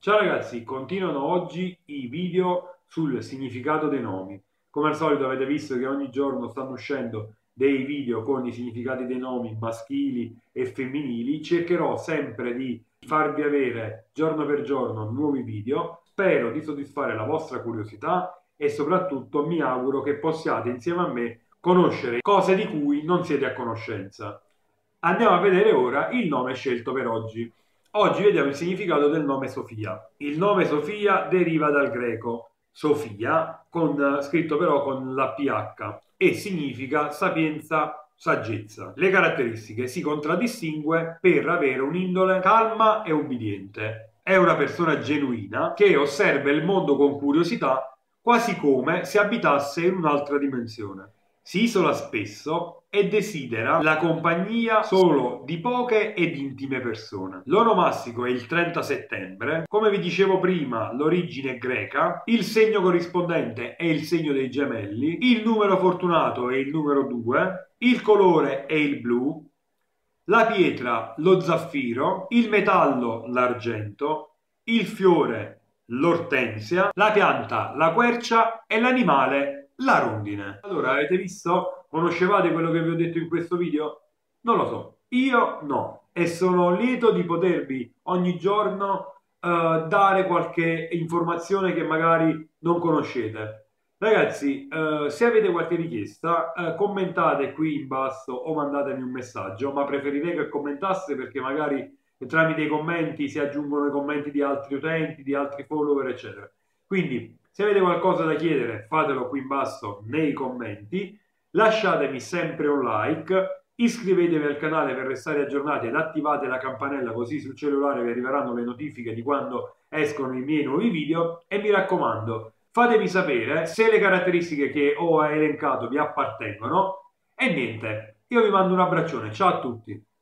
Ciao ragazzi, continuano oggi i video sul significato dei nomi. Come al solito avete visto che ogni giorno stanno uscendo dei video con i significati dei nomi maschili e femminili. Cercherò sempre di farvi avere giorno per giorno nuovi video. Spero di soddisfare la vostra curiosità e soprattutto mi auguro che possiate insieme a me conoscere cose di cui non siete a conoscenza. Andiamo a vedere ora il nome scelto per oggi. Oggi vediamo il significato del nome Sofia. Il nome Sofia deriva dal greco Sofia, scritto però con la PH, e significa sapienza, saggezza. Le caratteristiche: si contraddistingue per avere un'indole calma e ubbidiente. È una persona genuina che osserva il mondo con curiosità, quasi come se abitasse in un'altra dimensione. Si isola spesso e desidera la compagnia solo di poche ed intime persone. L'onomastico è il 30 settembre. Come vi dicevo prima, l'origine è greca. Il segno corrispondente è il segno dei gemelli. Il numero fortunato è il numero 2. Il colore è il blu. La pietra, lo zaffiro. Il metallo, l'argento. Il fiore, l'ortensia. La pianta, la quercia. E l'animale, la rondine. Allora, avete visto? Conoscevate quello che vi ho detto in questo video? Non lo so, io no. E sono lieto di potervi ogni giorno dare qualche informazione che magari non conoscete. Ragazzi, se avete qualche richiesta, commentate qui in basso o mandatemi un messaggio, ma preferirei che commentaste perché magari tramite i commenti si aggiungono i commenti di altri utenti, di altri follower, eccetera. Quindi, se avete qualcosa da chiedere, fatelo qui in basso nei commenti. Lasciatemi sempre un like, iscrivetevi al canale per restare aggiornati ed attivate la campanella così sul cellulare vi arriveranno le notifiche di quando escono i miei nuovi video e mi raccomando, fatemi sapere se le caratteristiche che ho elencato vi appartengono e niente, io vi mando un abbraccione, ciao a tutti!